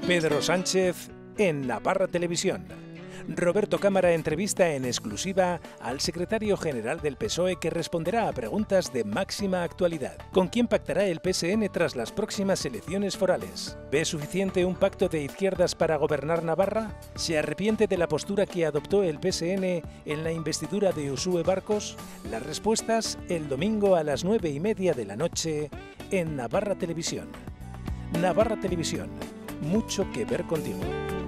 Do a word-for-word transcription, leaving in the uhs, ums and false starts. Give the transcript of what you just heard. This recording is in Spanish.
Pedro Sánchez en Navarra Televisión. Roberto Cámara entrevista en exclusiva al secretario general del P S O E, que responderá a preguntas de máxima actualidad. ¿Con quién pactará el P S N tras las próximas elecciones forales? ¿Ve suficiente un pacto de izquierdas para gobernar Navarra? ¿Se arrepiente de la postura que adoptó el P S N en la investidura de Uxue Barkos? Las respuestas el domingo a las nueve y media de la noche en Navarra Televisión. Navarra Televisión, mucho que ver contigo.